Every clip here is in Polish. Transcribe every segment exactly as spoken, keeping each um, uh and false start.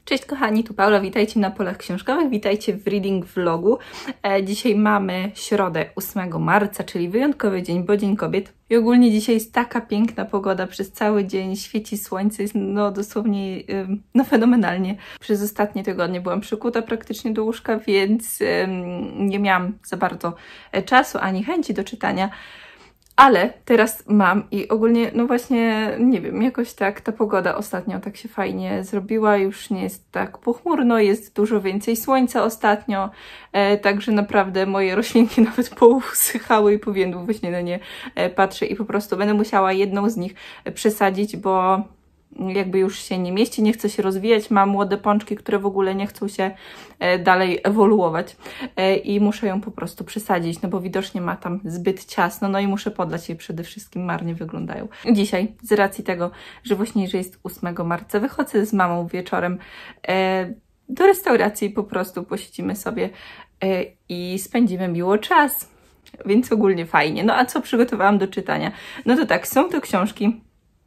Cześć kochani, tu Paula, witajcie na Polach Książkowych, witajcie w reading vlogu. E, dzisiaj mamy środę ósmego marca, czyli wyjątkowy dzień, bo Dzień Kobiet. I ogólnie dzisiaj jest taka piękna pogoda, przez cały dzień świeci słońce, jest no dosłownie y, no fenomenalnie. Przez ostatnie tygodnie byłam przykuta praktycznie do łóżka, więc y, nie miałam za bardzo czasu ani chęci do czytania. Ale teraz mam i ogólnie, no właśnie, nie wiem, jakoś tak ta pogoda ostatnio tak się fajnie zrobiła, już nie jest tak pochmurno, jest dużo więcej słońca ostatnio, e, także naprawdę moje roślinki nawet pousychały i powiędły, właśnie na nie e, patrzę i po prostu będę musiała jedną z nich przesadzić, bo jakby już się nie mieści, nie chce się rozwijać, mam młode pączki, które w ogóle nie chcą się dalej ewoluować i muszę ją po prostu przesadzić, no bo widocznie ma tam zbyt ciasno, no i muszę podlać je przede wszystkim, marnie wyglądają. Dzisiaj, z racji tego, że właśnie, że jest ósmego marca, wychodzę z mamą wieczorem do restauracji, po prostu posiedzimy sobie i spędzimy miło czas, więc ogólnie fajnie. No a co przygotowałam do czytania? No to tak, są to książki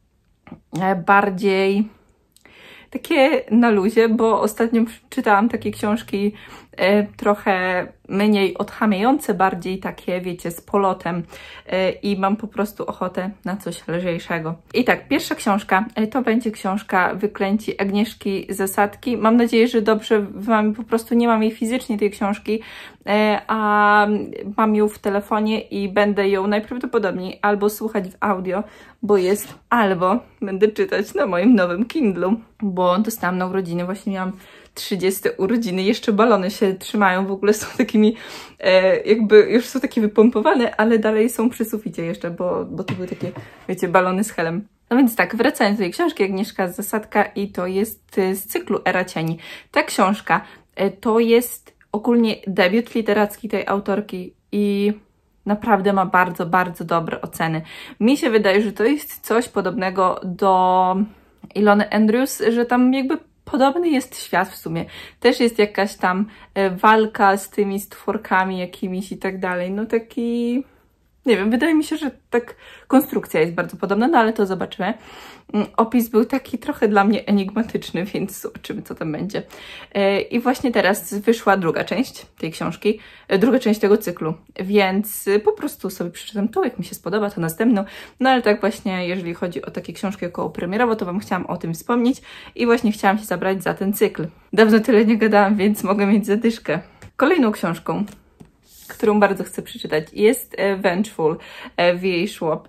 bardziej takie na luzie, bo ostatnio czytałam takie książki e, trochę mniej odchamiające, bardziej takie, wiecie, z polotem e, i mam po prostu ochotę na coś lżejszego. I tak, pierwsza książka e, to będzie książka Wyklęci Agnieszki Zasadki. Mam nadzieję, że dobrze mam, po prostu nie mam jej fizycznie, tej książki, e, a mam ją w telefonie i będę ją najprawdopodobniej albo słuchać w audio, bo jest, albo będę czytać na moim nowym Kindlu, bo dostałam na urodziny, właśnie miałam trzydzieste urodziny, jeszcze balony się trzymają, w ogóle są takimi, e, jakby już są takie wypompowane, ale dalej są przy suficie jeszcze, bo, bo to były takie, wiecie, balony z helem. No więc tak, wracając do tej książki, Agnieszka Zasadka i to jest z cyklu Era Cieni. Ta książka e, to jest ogólnie debiut literacki tej autorki i naprawdę ma bardzo, bardzo dobre oceny. Mi się wydaje, że to jest coś podobnego do Ilony Andrews, że tam jakby podobny jest świat w sumie. Też jest jakaś tam walka z tymi stworkami jakimiś i tak dalej. No taki... Nie wiem, wydaje mi się, że tak konstrukcja jest bardzo podobna, no ale to zobaczymy. Opis był taki trochę dla mnie enigmatyczny, więc zobaczymy, co tam będzie. I właśnie teraz wyszła druga część tej książki, druga część tego cyklu, więc po prostu sobie przeczytam tą, jak mi się spodoba, to następną. No ale tak właśnie, jeżeli chodzi o takie książki okołopremierowe, to Wam chciałam o tym wspomnieć i właśnie chciałam się zabrać za ten cykl. Dawno tyle nie gadałam, więc mogę mieć zadyszkę. Kolejną książką, którą bardzo chcę przeczytać, jest Vengeful W A Schwab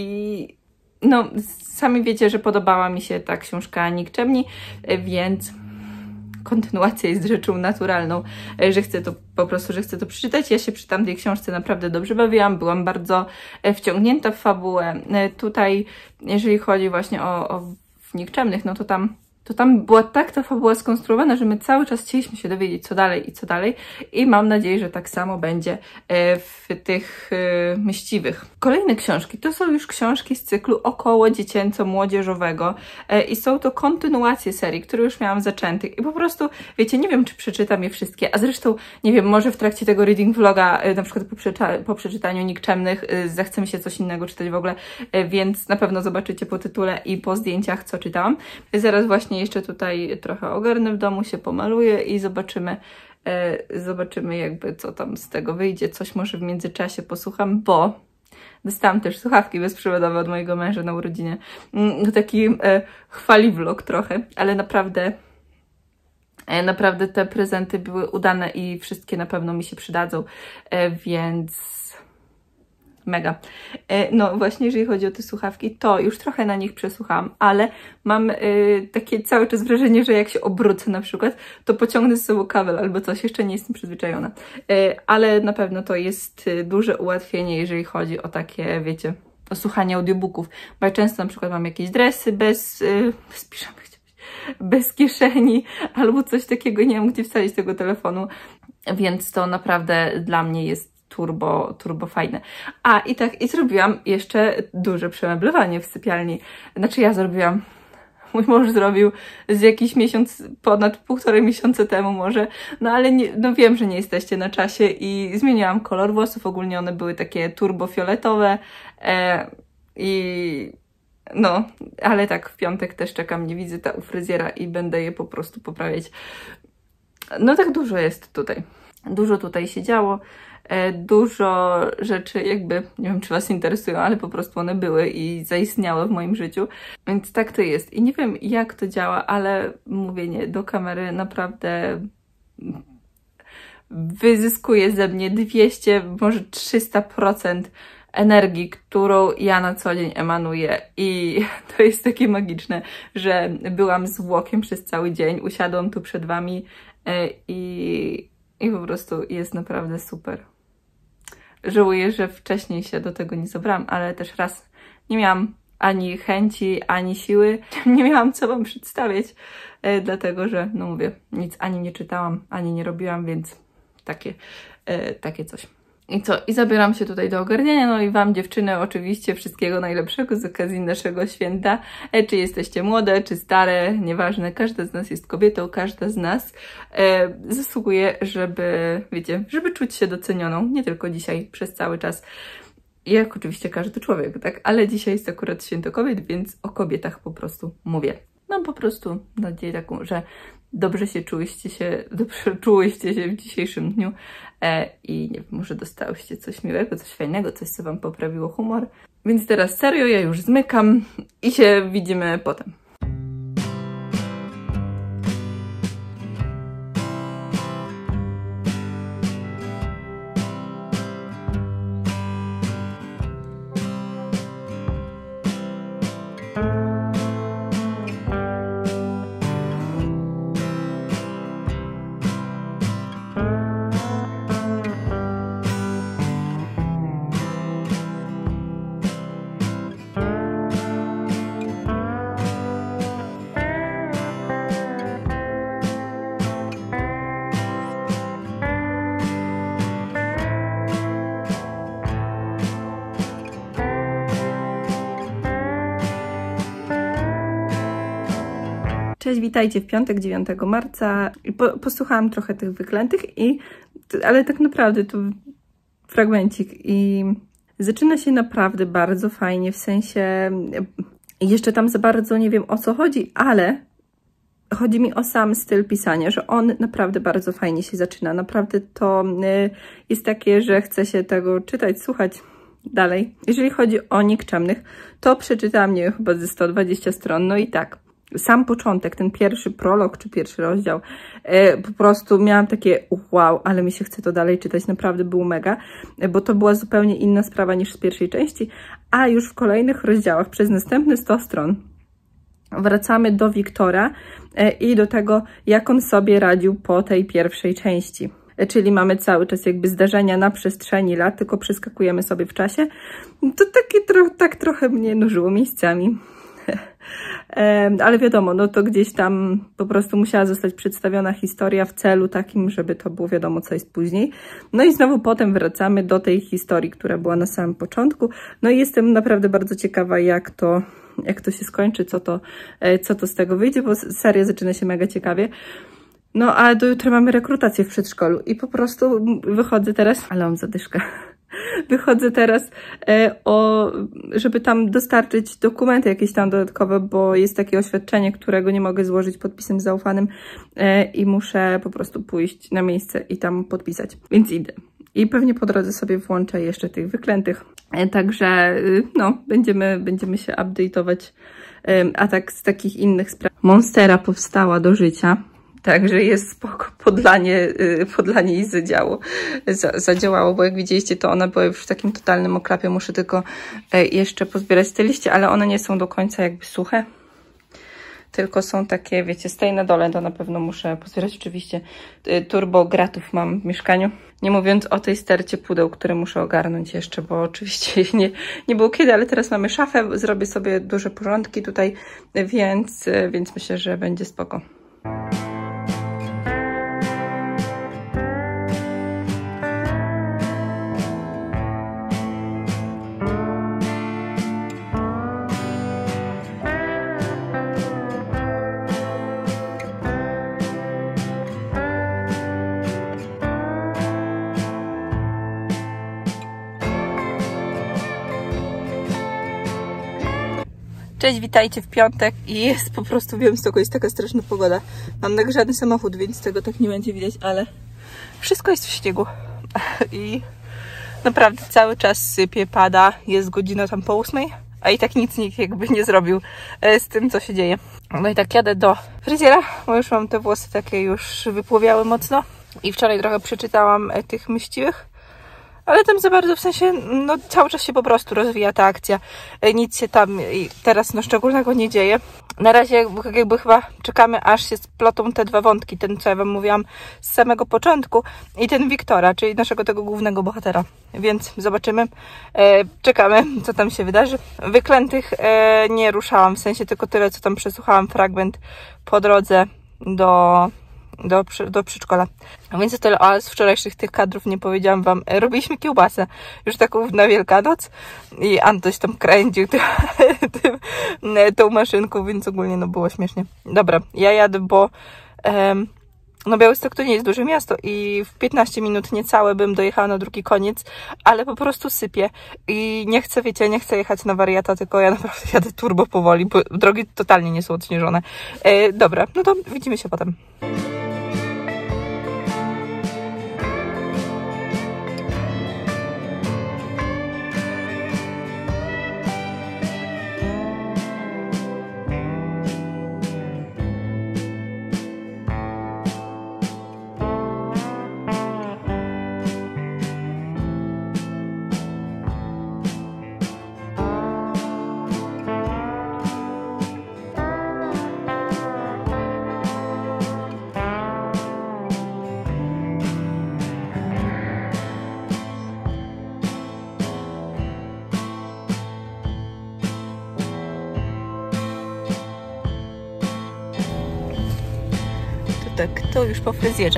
i no, sami wiecie, że podobała mi się ta książka Nikczemni, więc kontynuacja jest rzeczą naturalną, że chcę to po prostu, że chcę to przeczytać. Ja się przy tamtej książce naprawdę dobrze bawiłam, byłam bardzo wciągnięta w fabułę. Tutaj, jeżeli chodzi właśnie o, o Nikczemnych, no to tam to tam była tak ta fabuła skonstruowana, że my cały czas chcieliśmy się dowiedzieć, co dalej i co dalej. I mam nadzieję, że tak samo będzie w tych Mściwych. Kolejne książki to są już książki z cyklu około dziecięco-młodzieżowego i są to kontynuacje serii, które już miałam zaczętych. I po prostu, wiecie, nie wiem, czy przeczytam je wszystkie, a zresztą, nie wiem, może w trakcie tego reading vloga, na przykład po, przeczyta po przeczytaniu Nikczemnych, zechce mi się coś innego czytać w ogóle, więc na pewno zobaczycie po tytule i po zdjęciach, co czytałam. Zaraz właśnie jeszcze tutaj trochę ogarnę w domu, się pomaluję i zobaczymy, e, zobaczymy jakby co tam z tego wyjdzie. Coś może w międzyczasie posłucham, bo dostałam też słuchawki bezprzewodowe od mojego męża na urodzinie. Mm, taki e, chwali vlog trochę, ale naprawdę e, naprawdę te prezenty były udane i wszystkie na pewno mi się przydadzą, e, więc mega. No właśnie, jeżeli chodzi o te słuchawki, to już trochę na nich przesłuchałam, ale mam y, takie cały czas wrażenie, że jak się obrócę na przykład, to pociągnę z sobą kabel albo coś, jeszcze nie jestem przyzwyczajona. Y, ale na pewno to jest duże ułatwienie, jeżeli chodzi o takie, wiecie, o słuchanie audiobooków, bo ja często na przykład mam jakieś dresy bez, y, bez piżamy, bez kieszeni albo coś takiego, nie wiem gdzie wsadzić tego telefonu, więc to naprawdę dla mnie jest turbo, turbo fajne. A i tak, i zrobiłam jeszcze duże przemeblowanie w sypialni. Znaczy ja zrobiłam, mój mąż zrobił z jakiś miesiąc, ponad półtorej miesiąca temu może, no ale nie, no wiem, że nie jesteście na czasie i zmieniłam kolor włosów, ogólnie one były takie turbo fioletowe e, i No, ale tak, w piątek też czeka mnie wizyta u fryzjera i będę je po prostu poprawiać. No tak dużo jest tutaj. Dużo tutaj się działo. Dużo rzeczy jakby, nie wiem czy Was interesują, ale po prostu one były i zaistniały w moim życiu. Więc tak to jest. I nie wiem jak to działa, ale mówienie do kamery naprawdę wyzyskuje ze mnie dwieście, może trzysta procent energii, którą ja na co dzień emanuję. I to jest takie magiczne, że byłam zwłokiem przez cały dzień, usiadłam tu przed Wami i, i po prostu jest naprawdę super. Żałuję, że wcześniej się do tego nie zabrałam, ale też raz nie miałam ani chęci, ani siły. Nie miałam co Wam przedstawiać, e, dlatego że, no mówię, nic ani nie czytałam, ani nie robiłam, więc takie, e, takie coś. I co? I zabieram się tutaj do ogarniania, no i Wam dziewczyny oczywiście wszystkiego najlepszego z okazji naszego święta. E, czy jesteście młode, czy stare, nieważne, każda z nas jest kobietą, każda z nas e, zasługuje, żeby, wiecie, żeby czuć się docenioną, nie tylko dzisiaj, przez cały czas. Jak oczywiście każdy człowiek, tak? Ale dzisiaj jest akurat święto kobiet, więc o kobietach po prostu mówię. Mam po prostu nadzieję taką, że dobrze się czułyście się, dobrze czułyście się w dzisiejszym dniu e, i nie wiem, może dostałyście coś miłego, coś fajnego, coś, co Wam poprawiło humor. Więc teraz serio, ja już zmykam i się widzimy potem. Cześć, witajcie w piątek, dziewiątego marca. Po, posłuchałam trochę tych wyklętych, i, ale tak naprawdę to fragmencik i zaczyna się naprawdę bardzo fajnie, w sensie jeszcze tam za bardzo nie wiem o co chodzi, ale chodzi mi o sam styl pisania, że on naprawdę bardzo fajnie się zaczyna. Naprawdę to jest takie, że chce się tego czytać, słuchać dalej. Jeżeli chodzi o nikczemnych, to przeczytałam, nie wiem, chyba ze sto dwadzieścia stron, no i tak. Sam początek, ten pierwszy prolog, czy pierwszy rozdział, e, po prostu miałam takie wow, ale mi się chce to dalej czytać, naprawdę był mega, bo to była zupełnie inna sprawa niż z pierwszej części, a już w kolejnych rozdziałach, przez następne sto stron, wracamy do Wiktora e, i do tego, jak on sobie radził po tej pierwszej części. E, czyli mamy cały czas jakby zdarzenia na przestrzeni lat, tylko przeskakujemy sobie w czasie. To takie tro tak trochę mnie nużyło miejscami. Ale wiadomo, no to gdzieś tam po prostu musiała zostać przedstawiona historia w celu takim, żeby to było wiadomo, co jest później. No i znowu potem wracamy do tej historii, która była na samym początku. No i jestem naprawdę bardzo ciekawa, jak to, jak to się skończy, co to, co to z tego wyjdzie, bo seria zaczyna się mega ciekawie. No a do jutra mamy rekrutację w przedszkolu i po prostu wychodzę teraz, ale mam zadyszkę. Wychodzę teraz, e, o, żeby tam dostarczyć dokumenty jakieś tam dodatkowe, bo jest takie oświadczenie, którego nie mogę złożyć podpisem zaufanym e, i muszę po prostu pójść na miejsce i tam podpisać. Więc idę. I pewnie po drodze sobie włączę jeszcze tych wyklętych. E, także no, będziemy, będziemy się update'ować. E, a tak z takich innych spraw. Monstera powstała do życia. Także jest spoko, podlanie, podlanie jej zadziało, zadziałało, bo jak widzieliście, to one były już w takim totalnym okrapie. Muszę tylko jeszcze pozbierać te liście, ale one nie są do końca jakby suche, tylko są takie, wiecie, z tej na dole, to na pewno muszę pozbierać. Oczywiście turbo gratów mam w mieszkaniu, nie mówiąc o tej stercie pudeł, które muszę ogarnąć jeszcze, bo oczywiście nie, nie było kiedy, ale teraz mamy szafę, zrobię sobie duże porządki tutaj, więc, więc myślę, że będzie spoko. Cześć, witajcie w piątek i jest po prostu w Białymstoku, jest taka straszna pogoda. Mam nagrzany samochód, więc tego tak nie będzie widać, ale wszystko jest w śniegu i naprawdę cały czas sypie, pada, jest godzina tam po ósmej, a i tak nic nikt jakby nie zrobił z tym, co się dzieje. No i tak jadę do fryzjera, bo już mam te włosy takie już wypłowiały mocno i wczoraj trochę przeczytałam tych myśliwych. Ale tam za bardzo, w sensie, no cały czas się po prostu rozwija ta akcja. Nic się tam teraz no szczególnego nie dzieje. Na razie jakby chyba czekamy, aż się splotą te dwa wątki. Ten, co ja wam mówiłam z samego początku i ten Wiktora, czyli naszego tego głównego bohatera. Więc zobaczymy. E, czekamy, co tam się wydarzy. Wyklętych e, nie ruszałam, w sensie tylko tyle, co tam przesłuchałam fragment po drodze do... Do, do przedszkola. A więc to tyle, ale z wczorajszych tych kadrów nie powiedziałam wam. Robiliśmy kiełbasę już taką na Wielkanoc i Antoś tam kręcił tym, tym, tą maszynką, więc ogólnie no było śmiesznie. Dobra, ja jadę, bo um, no Białystok to nie jest duże miasto i w piętnaście minut niecałe bym dojechała na drugi koniec, ale po prostu sypię i nie chcę, wiecie, nie chcę jechać na wariata, tylko ja naprawdę jadę turbo powoli, bo drogi totalnie nie są odśnieżone. E, dobra, no to widzimy się potem. Tak, to już po fryzjerze,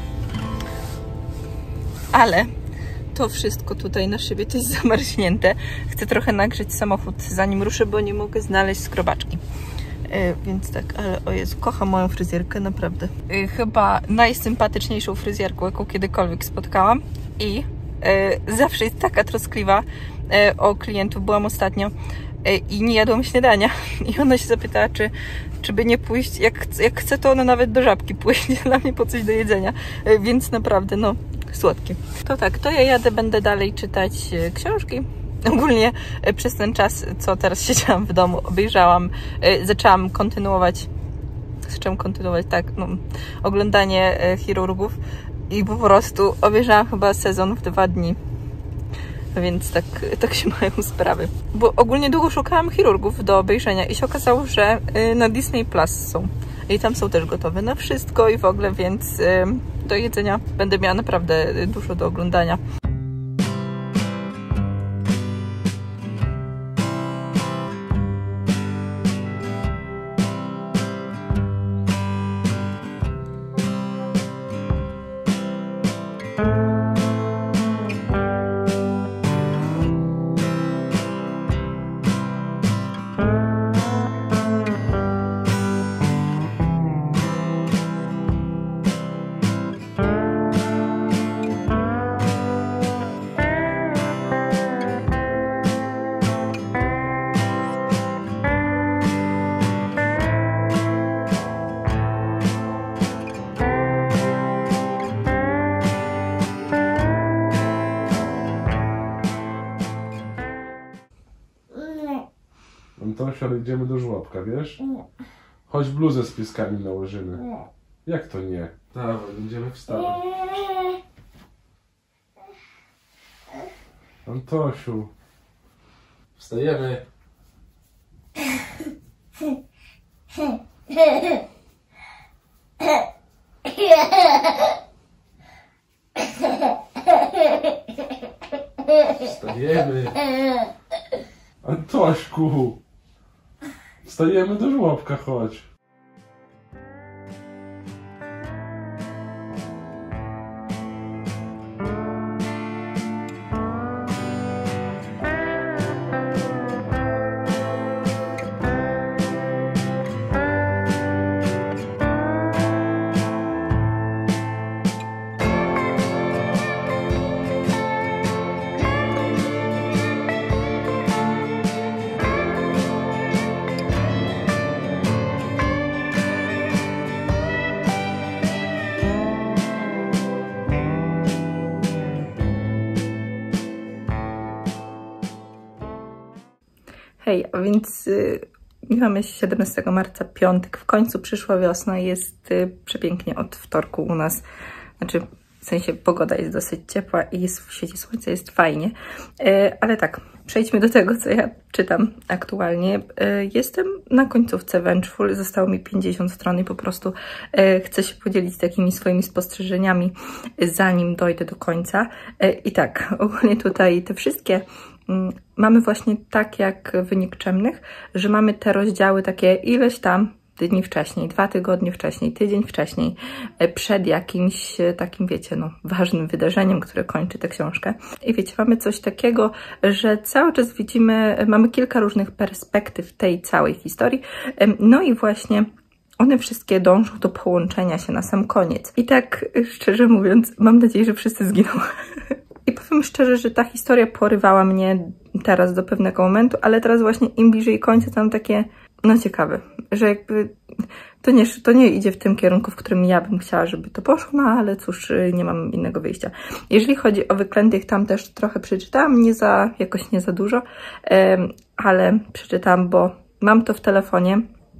ale to wszystko tutaj na szybie to jest zamarznięte. Chcę trochę nagrzeć samochód, zanim ruszę, bo nie mogę znaleźć skrobaczki. Yy, więc tak, ale o Jezu, kocham moją fryzjerkę, naprawdę. Yy, chyba najsympatyczniejszą fryzjerką, jaką kiedykolwiek spotkałam i yy, zawsze jest taka troskliwa yy, o klientów. Byłam ostatnio yy, i nie jadłam śniadania i ona się zapytała, czy czy by nie pójść, jak, jak chce, to ona nawet do Żabki pójść dla mnie po coś do jedzenia, więc naprawdę, no, słodkie. To tak, to ja jadę, będę dalej czytać książki. Ogólnie przez ten czas, co teraz siedziałam w domu, obejrzałam, zaczęłam kontynuować, zaczęłam kontynuować, tak, no, oglądanie Chirurgów i po prostu obejrzałam chyba sezon w dwa dni. Więc tak, tak się mają sprawy. Bo ogólnie długo szukałam Chirurgów do obejrzenia i się okazało, że na Disney Plus są. I tam są też gotowe na wszystko i w ogóle, więc do jedzenia będę miała naprawdę dużo do oglądania. Antosia, ale idziemy do żłobka, wiesz? Nie. Chodź bluzę z pieskami nałożymy. Nie. Jak to nie? Dawaj, będziemy wstawać. Antosiu. Wstajemy. Wstajemy. Antośku. Wstajemy do żłobka, chodź. Hej, a więc yy, mamy siedemnastego marca, piątek, w końcu przyszła wiosna, jest yy, przepięknie od wtorku u nas, znaczy w sensie pogoda jest dosyć ciepła i jest w świecie słońca, jest fajnie, yy, ale tak, przejdźmy do tego, co ja czytam aktualnie. Yy, jestem na końcówce Vengeful, zostało mi pięćdziesiąt stron i po prostu yy, chcę się podzielić takimi swoimi spostrzeżeniami, yy, zanim dojdę do końca. Yy, I tak, ogólnie tutaj te wszystkie mamy właśnie tak jak w Nikczemnych, że mamy te rozdziały takie ileś tam dni wcześniej, dwa tygodnie wcześniej, tydzień wcześniej, przed jakimś takim, wiecie, no, ważnym wydarzeniem, które kończy tę książkę. I wiecie, mamy coś takiego, że cały czas widzimy, mamy kilka różnych perspektyw tej całej historii, no i właśnie one wszystkie dążą do połączenia się na sam koniec. I tak, szczerze mówiąc, mam nadzieję, że wszyscy zginą. I powiem szczerze, że ta historia porywała mnie teraz do pewnego momentu, ale teraz właśnie im bliżej końca tam takie, no ciekawe, że jakby to nie, to nie idzie w tym kierunku, w którym ja bym chciała, żeby to poszło, no ale cóż, nie mam innego wyjścia. Jeżeli chodzi o Wyklętych, tam też trochę przeczytałam, nie za, jakoś nie za dużo, ale przeczytałam, bo mam to w telefonie.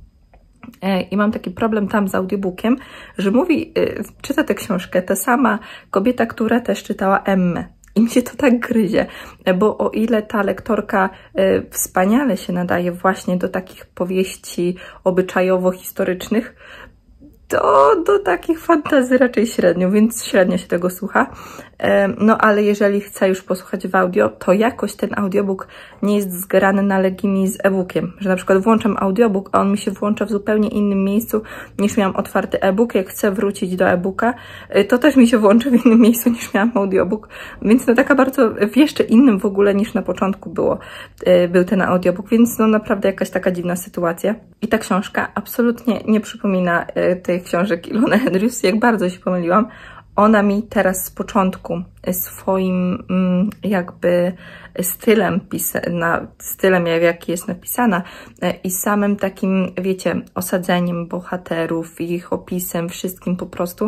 I mam taki problem tam z audiobookiem, że mówi, czyta tę książkę ta sama kobieta, która też czytała Emmę. I mi się to tak gryzie, bo o ile ta lektorka wspaniale się nadaje właśnie do takich powieści obyczajowo-historycznych, to do takich fantazji raczej średnio, więc średnio się tego słucha. No ale jeżeli chcę już posłuchać w audio, to jakoś ten audiobook nie jest zgrany na Legimi z e-bookiem, że na przykład włączam audiobook, a on mi się włącza w zupełnie innym miejscu niż miałam otwarty e-book. Jak chcę wrócić do e-booka, to też mi się włączy w innym miejscu niż miałam audiobook, więc no taka bardzo w jeszcze innym w ogóle niż na początku było, był ten audiobook, więc no naprawdę jakaś taka dziwna sytuacja. I ta książka absolutnie nie przypomina tej książek Ilony Andrews, jak bardzo się pomyliłam. Ona mi teraz z początku swoim jakby stylem, na, stylem w jaki jest napisana i samym takim, wiecie, osadzeniem bohaterów, ich opisem, wszystkim po prostu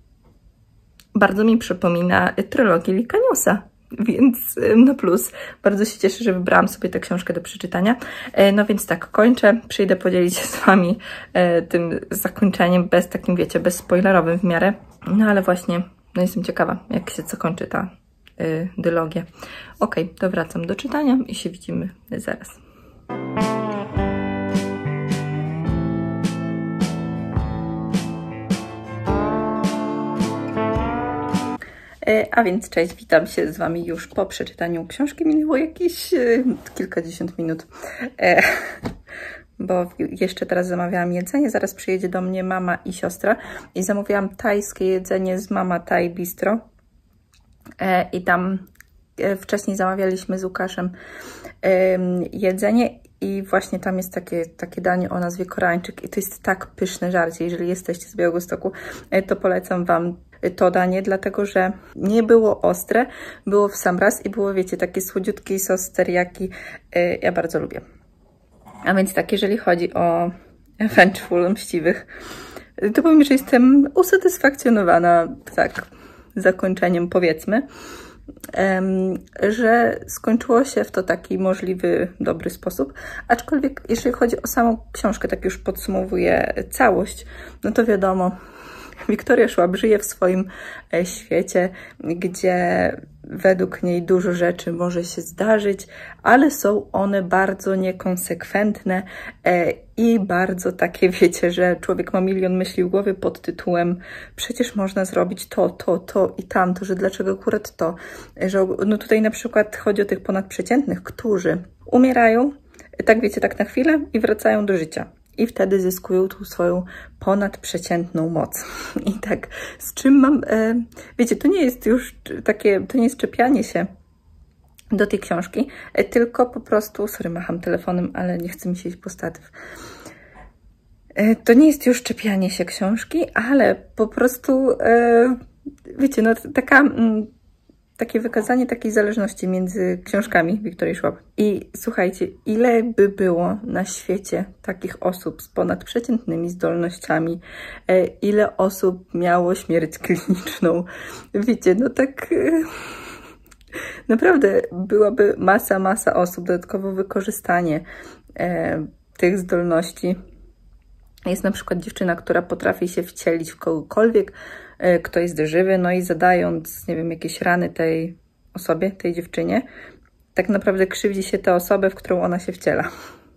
bardzo mi przypomina trylogię Likaniusa. Więc no plus, bardzo się cieszę, że wybrałam sobie tę książkę do przeczytania. No więc tak, kończę, przyjdę podzielić się z Wami tym zakończeniem, bez takim, wiecie, bezspoilerowym w miarę. No ale właśnie, no jestem ciekawa, jak się zakończy ta y, dylogia. Ok, to wracam do czytania i się widzimy zaraz. A więc cześć, witam się z Wami już po przeczytaniu książki. Minęło jakieś e, kilkadziesiąt minut, e, bo jeszcze teraz zamawiałam jedzenie. Zaraz przyjedzie do mnie mama i siostra i zamówiłam tajskie jedzenie z Mama Thai Bistro. E, I tam e, wcześniej zamawialiśmy z Łukaszem e, jedzenie i właśnie tam jest takie, takie danie o nazwie Koreańczyk i to jest tak pyszne żarcie. Jeżeli jesteście z Białegostoku, e, to polecam Wam to danie, dlatego że nie było ostre, było w sam raz i było, wiecie, takie słodziutki sos teriyaki. Ja bardzo lubię. A więc tak, jeżeli chodzi o Vengeful, Mściwych, to powiem, że jestem usatysfakcjonowana, tak, zakończeniem, powiedzmy, że skończyło się w to taki możliwy, dobry sposób. Aczkolwiek, jeżeli chodzi o samą książkę, tak już podsumowuję całość, no to wiadomo, Wiktoria Schwab żyje w swoim świecie, gdzie według niej dużo rzeczy może się zdarzyć, ale są one bardzo niekonsekwentne i bardzo takie, wiecie, że człowiek ma milion myśli w głowie pod tytułem przecież można zrobić to, to, to i tamto, że dlaczego akurat to. Że, no tutaj na przykład chodzi o tych ponadprzeciętnych, którzy umierają, tak wiecie, tak na chwilę i wracają do życia. I wtedy zyskują tu swoją ponadprzeciętną moc. I tak, z czym mam... E, wiecie, to nie jest już takie... To nie jest czepianie się do tej książki, e, tylko po prostu... Sorry, macham telefonem, ale nie chcę mi się iść po statyw. E, to nie jest już czepianie się książki, ale po prostu... E, wiecie, no taka... Mm, takie wykazanie takiej zależności między książkami Wiktorii Schwab. I słuchajcie, ile by było na świecie takich osób z ponadprzeciętnymi zdolnościami, e, ile osób miało śmierć kliniczną. Wiecie, no tak... E, naprawdę byłaby masa, masa osób, dodatkowo wykorzystanie e, tych zdolności. Jest na przykład dziewczyna, która potrafi się wcielić w kogokolwiek, e, kto jest żywy, no i zadając, nie wiem, jakieś rany tej osobie, tej dziewczynie, tak naprawdę krzywdzi się tę osobę, w którą ona się wciela.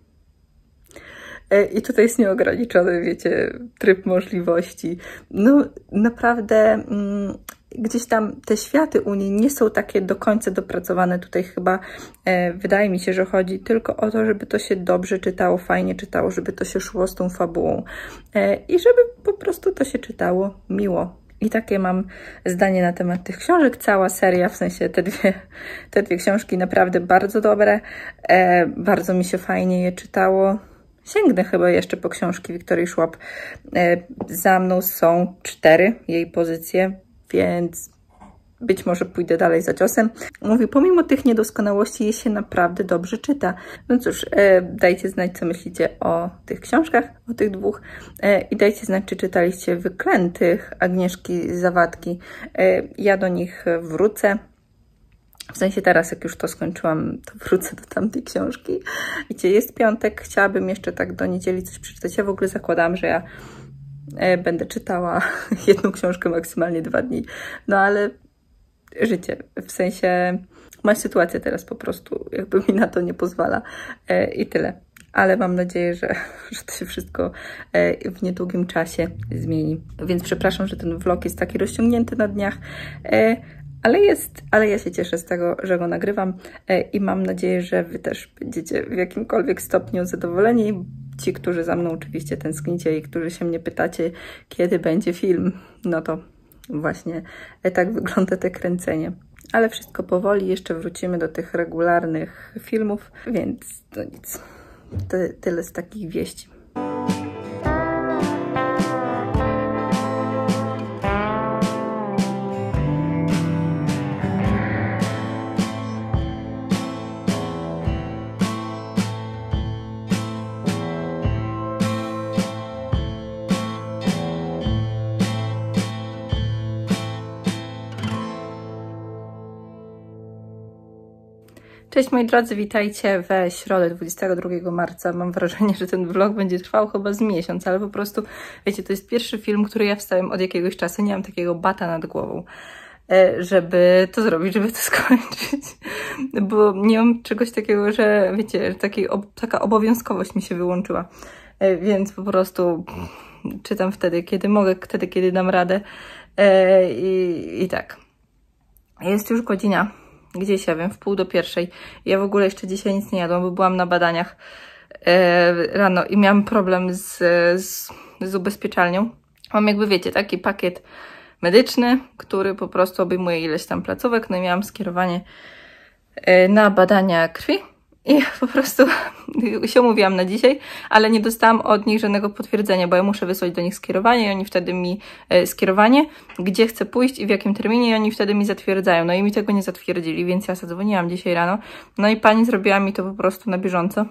I tutaj jest nieograniczony, wiecie, tryb możliwości. No naprawdę mm, gdzieś tam te światy Unii nie są takie do końca dopracowane. Tutaj chyba e, wydaje mi się, że chodzi tylko o to, żeby to się dobrze czytało, fajnie czytało, żeby to się szło z tą fabułą e, i żeby po prostu to się czytało miło. I takie mam zdanie na temat tych książek. Cała seria, w sensie te dwie, te dwie książki naprawdę bardzo dobre. E, bardzo mi się fajnie je czytało. Sięgnę chyba jeszcze po książki Wiktorii Szłap. E, za mną są cztery jej pozycje, więc być może pójdę dalej za ciosem. Mówi, pomimo tych niedoskonałości je się naprawdę dobrze czyta. No cóż, e, dajcie znać, co myślicie o tych książkach, o tych dwóch e, i dajcie znać, czy czytaliście Wyklętych Agnieszki Zawadki. E, ja do nich wrócę. W sensie teraz, jak już to skończyłam, to wrócę do tamtej książki. Wiecie, jest piątek, chciałabym jeszcze tak do niedzieli coś przeczytać. Ja w ogóle zakładam, że ja e, będę czytała jedną książkę, maksymalnie dwa dni. No ale życie, w sensie moja sytuacja teraz po prostu jakby mi na to nie pozwala e, i tyle. Ale mam nadzieję, że, że to się wszystko e, w niedługim czasie zmieni. Więc przepraszam, że ten vlog jest taki rozciągnięty na dniach, e, ale jest, ale ja się cieszę z tego, że go nagrywam e, i mam nadzieję, że wy też będziecie w jakimkolwiek stopniu zadowoleni. Ci, którzy za mną oczywiście tęsknicie i którzy się mnie pytacie, kiedy będzie film, no to właśnie tak wygląda te kręcenie. Ale wszystko powoli, jeszcze wrócimy do tych regularnych filmów, więc to nic. Ty, tyle z takich wieści. Cześć moi drodzy, witajcie we środę dwudziestego drugiego marca. Mam wrażenie, że ten vlog będzie trwał chyba z miesiąc, ale po prostu, wiecie, to jest pierwszy film, który ja wstałem od jakiegoś czasu. Nie mam takiego bata nad głową, żeby to zrobić, żeby to skończyć. Bo nie mam czegoś takiego, że wiecie, takiej, taka obowiązkowość mi się wyłączyła. Więc po prostu czytam wtedy, kiedy mogę, wtedy, kiedy dam radę. I, i tak. Jest już godzina gdzieś, ja wiem, w pół do pierwszej. Ja w ogóle jeszcze dzisiaj nic nie jadłam, bo byłam na badaniach e, rano i miałam problem z, z, z ubezpieczalnią. Mam jakby, wiecie, taki pakiet medyczny, który po prostu obejmuje ileś tam placówek. No i miałam skierowanie e, na badania krwi i po prostu się umówiłam na dzisiaj, ale nie dostałam od nich żadnego potwierdzenia, bo ja muszę wysłać do nich skierowanie i oni wtedy mi e, skierowanie, gdzie chcę pójść i w jakim terminie i oni wtedy mi zatwierdzają. No i mi tego nie zatwierdzili, więc ja zadzwoniłam dzisiaj rano. No i pani zrobiła mi to po prostu na bieżąco.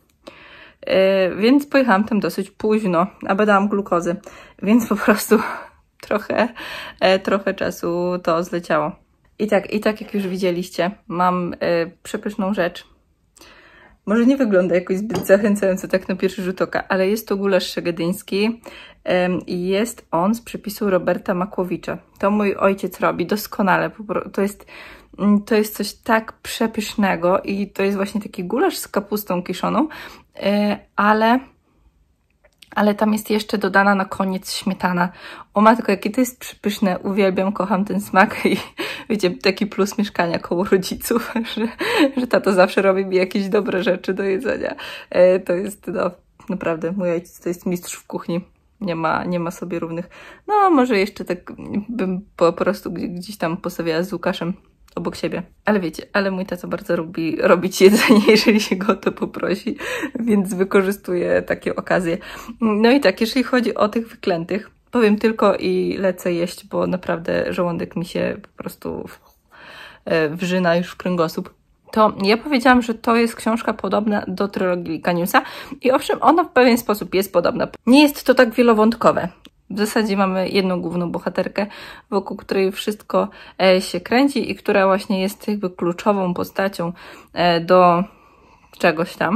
E, więc pojechałam tam dosyć późno, a badałam glukozy, więc po prostu trochę, e, trochę czasu to zleciało. I tak, i tak jak już widzieliście, mam e, przepyszną rzecz. Może nie wygląda jakoś zbyt zachęcająco tak na pierwszy rzut oka, ale jest to gulasz szegedyński i jest on z przepisu Roberta Makłowicza. To mój ojciec robi doskonale. To jest, to jest coś tak przepysznego i to jest właśnie taki gulasz z kapustą kiszoną, ale... ale tam jest jeszcze dodana na koniec śmietana. O matko, jakie to jest przepyszne, uwielbiam, kocham ten smak i wiecie, taki plus mieszkania koło rodziców, że, że tato zawsze robi mi jakieś dobre rzeczy do jedzenia. E, to jest, no, naprawdę, mój ojciec to jest mistrz w kuchni. Nie ma, nie ma sobie równych. No, może jeszcze tak bym po prostu gdzieś tam postawiała z Łukaszem obok siebie. Ale wiecie, ale mój tato bardzo lubi robić jedzenie, jeżeli się go o to poprosi, więc wykorzystuje takie okazje. No i tak, jeżeli chodzi o tych wyklętych, powiem tylko i lecę jeść, bo naprawdę żołądek mi się po prostu wrzyna już w kręgosłup. To ja powiedziałam, że to jest książka podobna do trylogii Kaniusa i owszem, ona w pewien sposób jest podobna. Nie jest to tak wielowątkowe. W zasadzie mamy jedną główną bohaterkę, wokół której wszystko się kręci i która właśnie jest jakby kluczową postacią do czegoś tam.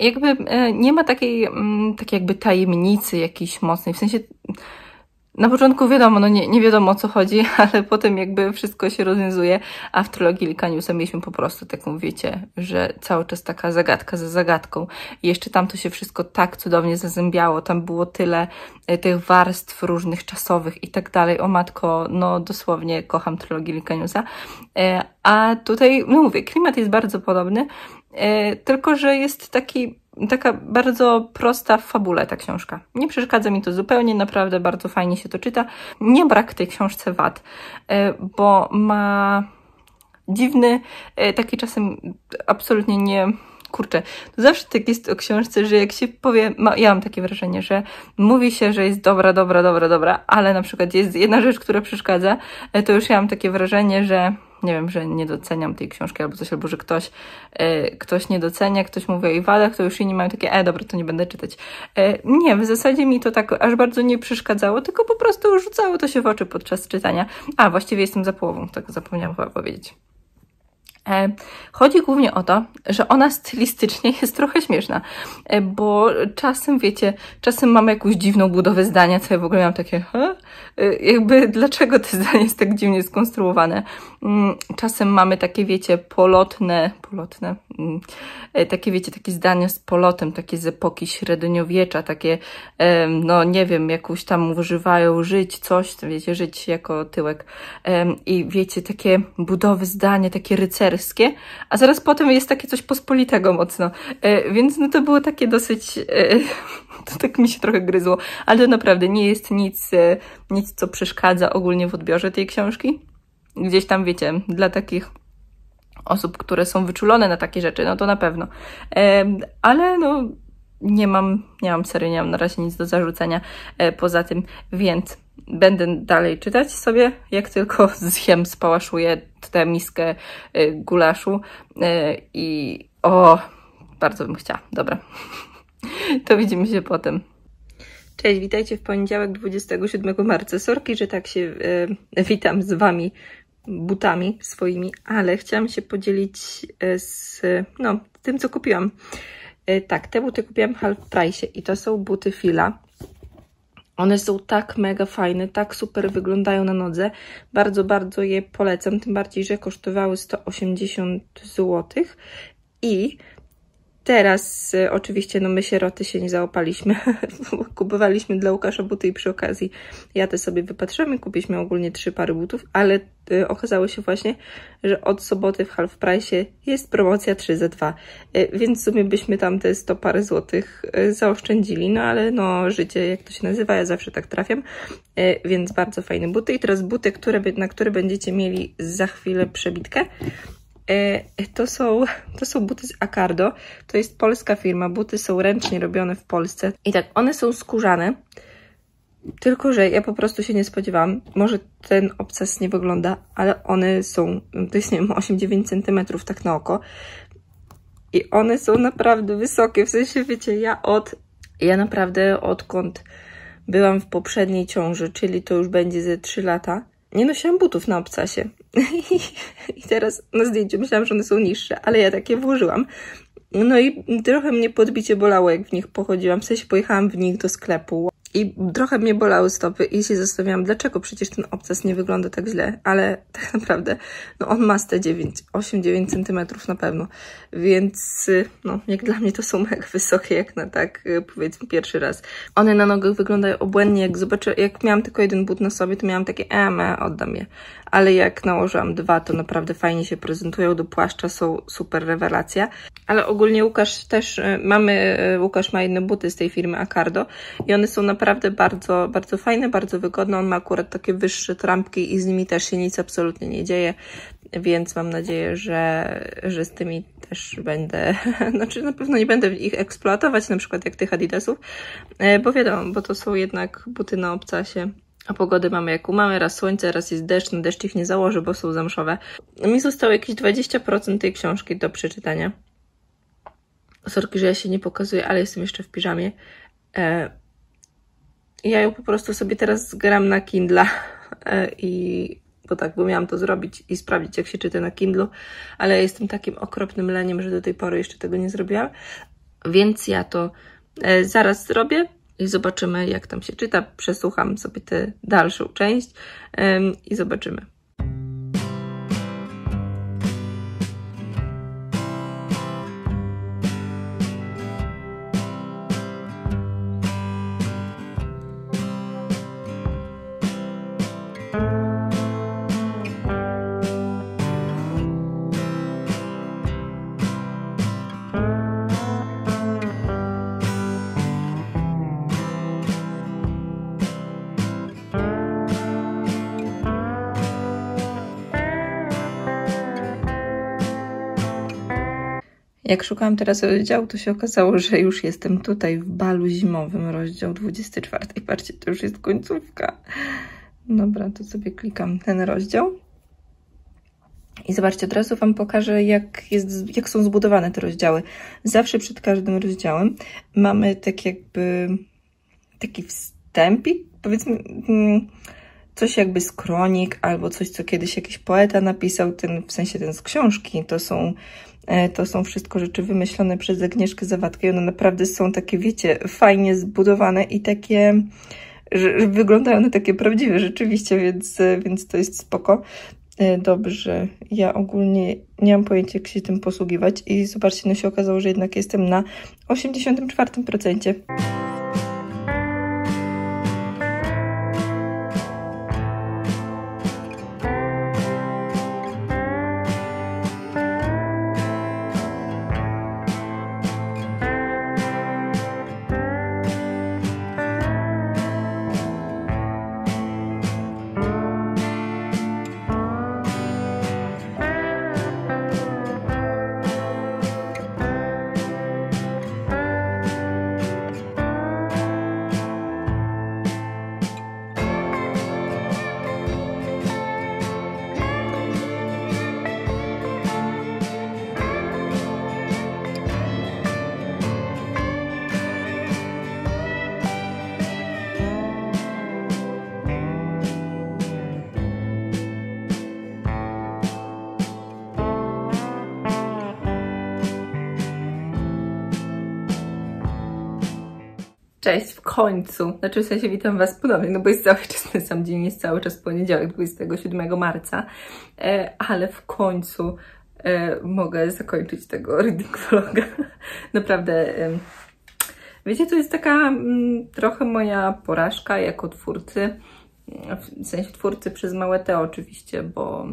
jakby e, nie ma takiej, m, takiej jakby tajemnicy jakiejś mocnej, w sensie na początku wiadomo, no nie, nie wiadomo o co chodzi, ale potem jakby wszystko się rozwiązuje, a w trylogii Likaniusa mieliśmy po prostu taką, wiecie, że cały czas taka zagadka za zagadką i jeszcze tam to się wszystko tak cudownie zazębiało, tam było tyle e, tych warstw różnych czasowych i tak dalej, o matko, no dosłownie kocham trylogię Likaniusa, e, a tutaj, no mówię, klimat jest bardzo podobny, e, tylko że jest taki taka bardzo prosta w fabule ta książka. Nie przeszkadza mi to zupełnie, naprawdę bardzo fajnie się to czyta. Nie brak tej książce wad, bo ma dziwny, taki czasem absolutnie nie... Kurczę, to zawsze tak jest o książce, że jak się powie, ma, ja mam takie wrażenie, że mówi się, że jest dobra, dobra, dobra, dobra, ale na przykład jest jedna rzecz, która przeszkadza, to już ja mam takie wrażenie, że nie wiem, że nie doceniam tej książki albo coś, albo że ktoś, e, ktoś nie docenia, ktoś mówi o jej wadach, to już inni mają takie, e, dobra, to nie będę czytać. E, nie, w zasadzie mi to tak aż bardzo nie przeszkadzało, tylko po prostu rzucało to się w oczy podczas czytania. A, właściwie jestem za połową, tak zapomniałam chyba powiedzieć. Chodzi głównie o to, że ona stylistycznie jest trochę śmieszna, bo czasem, wiecie, czasem mamy jakąś dziwną budowę zdania, co ja w ogóle mam takie, he? Jakby dlaczego to zdanie jest tak dziwnie skonstruowane. Czasem mamy takie, wiecie, polotne, polotne, takie, wiecie, takie zdania z polotem, takie z epoki średniowiecza, takie, no nie wiem, jakąś tam używają żyć, coś, wiecie, żyć jako tyłek. I wiecie, takie budowy zdania, takie rycerskie, a zaraz potem jest takie coś pospolitego mocno. E, więc no to było takie dosyć... E, to tak mi się trochę gryzło, ale to naprawdę nie jest nic, e, nic, co przeszkadza ogólnie w odbiorze tej książki. Gdzieś tam, wiecie, dla takich osób, które są wyczulone na takie rzeczy, no to na pewno. E, ale no nie mam, nie mam serio, nie mam na razie nic do zarzucenia e, poza tym, więc będę dalej czytać sobie, jak tylko zjem, spałaszuję tę miskę y, gulaszu y, i o, bardzo bym chciała. Dobra, to widzimy się potem. Cześć, witajcie w poniedziałek dwudziestego siódmego marca. Sorki, że tak się y, witam z wami butami swoimi, ale chciałam się podzielić y, z no, tym, co kupiłam. Y, tak, te buty kupiłam w half price i to są buty Fila. One są tak mega fajne, tak super wyglądają na nodze. Bardzo, bardzo je polecam, tym bardziej, że kosztowały sto osiemdziesiąt złotych. I teraz y, oczywiście no my sieroty się nie załapaliśmy. Kupowaliśmy dla Łukasza buty i przy okazji ja te sobie wypatrzyłam i kupiliśmy ogólnie trzy pary butów, ale y, okazało się właśnie, że od soboty w half price jest promocja trzy za dwa, y, więc w sumie byśmy tam te sto parę złotych y, zaoszczędzili, no ale no życie, jak to się nazywa, ja zawsze tak trafiam, y, więc bardzo fajne buty. I teraz buty, które, na które będziecie mieli za chwilę przebitkę. To są, to są buty z Accardo, to jest polska firma, buty są ręcznie robione w Polsce i tak, one są skórzane, tylko że ja po prostu się nie spodziewałam, może ten obcas nie wygląda, ale one są, to jest nie wiem, osiem dziewięć centymetrów tak na oko i one są naprawdę wysokie, w sensie wiecie, ja od, ja naprawdę odkąd byłam w poprzedniej ciąży, czyli to już będzie ze trzy lata, nie nosiłam butów na obcasie. I teraz na zdjęciu myślałam, że one są niższe, ale ja takie włożyłam. No i trochę mnie podbicie bolało, jak w nich pochodziłam. W sensie pojechałam w nich do sklepu i trochę mnie bolały stopy i się zastanawiałam, dlaczego przecież ten obcas nie wygląda tak źle, ale tak naprawdę no on ma te osiem dziewięć centymetrów na pewno, więc no jak dla mnie to są mega wysokie, jak na tak powiedzmy pierwszy raz. One na nogach wyglądają obłędnie, jak zobaczę, jak miałam tylko jeden but na sobie, to miałam takie em, oddam je, ale jak nałożyłam dwa, to naprawdę fajnie się prezentują, do płaszcza są super rewelacja, ale ogólnie Łukasz też, mamy, Łukasz ma jedne buty z tej firmy Accardo i one są naprawdę bardzo, bardzo fajne, bardzo wygodne, on ma akurat takie wyższe trampki i z nimi też się nic absolutnie nie dzieje, więc mam nadzieję, że, że z tymi też będę, znaczy na pewno nie będę ich eksploatować, na przykład jak tych Adidasów, bo wiadomo, bo to są jednak buty na obcasie. A pogody mamy jaką mamy, raz słońce, raz jest deszcz, na deszcz ich nie założę, bo są zamszowe. Mi zostało jakieś dwadzieścia procent tej książki do przeczytania. Sorki, że ja się nie pokazuję, ale jestem jeszcze w piżamie. E, ja ją po prostu sobie teraz zgram na Kindle e, i bo tak, bo miałam to zrobić i sprawdzić, jak się czyta na Kindlu, ale ja jestem takim okropnym leniem, że do tej pory jeszcze tego nie zrobiłam. Więc ja to e, zaraz zrobię i zobaczymy, jak tam się czyta. Przesłucham sobie tę dalszą część e, i zobaczymy. Jak szukałam teraz rozdziału, to się okazało, że już jestem tutaj w balu zimowym, rozdział dwudziesty czwarty. Patrzcie, to już jest końcówka. Dobra, to sobie klikam ten rozdział. I zobaczcie, od razu Wam pokażę, jak, jest, jak są zbudowane te rozdziały. Zawsze przed każdym rozdziałem mamy tak jakby taki wstępik, powiedzmy coś jakby skronik, albo coś, co kiedyś jakiś poeta napisał, ten, w sensie ten z książki. To są To są wszystko rzeczy wymyślone przez Agnieszkę Zawadkę i one naprawdę są takie, wiecie, fajnie zbudowane i takie, że, że wyglądają na takie prawdziwe rzeczywiście, więc, więc to jest spoko. Dobrze, ja ogólnie nie mam pojęcia, jak się tym posługiwać i zobaczcie, no się okazało, że jednak jestem na osiemdziesiątym czwartym procencie. Cześć, w końcu. Znaczy w sensie witam Was ponownie, no bo jest cały czas ten sam dzień, jest cały czas poniedziałek, dwudziestego siódmego marca, e, ale w końcu e, mogę zakończyć tego reading vloga. Naprawdę, e, wiecie, to jest taka m, trochę moja porażka jako twórcy, w sensie twórcy przez małe T oczywiście, bo